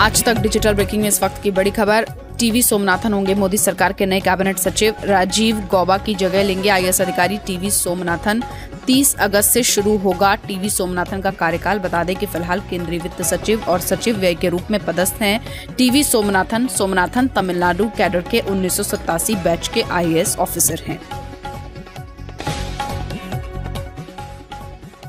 आज तक digital breaking में इस वक्त की बड़ी खबर। टीवी सोमनाथन होंगे मोदी सरकार के नए कैबिनेट सचिव। राजीव गौबा की जगह लेंगे आईएएस अधिकारी टीवी सोमनाथन। 30 अगस्त से शुरू होगा टीवी सोमनाथन का कार्यकाल। बता दें कि फिलहाल केंद्रीय वित्त सचिव और सचिव व्यय के रूप में पदस्थ हैं टीवी सोमनाथन। सोमनाथन तमिलनाडु कैडर के 1987 बैच के आईएएस ऑफिसर हैं।